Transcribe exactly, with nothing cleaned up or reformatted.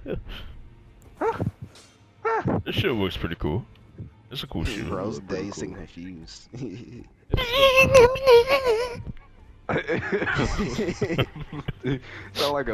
This shit looks pretty cool. It's a cool shit. Bro's dazed and confused. Sound like a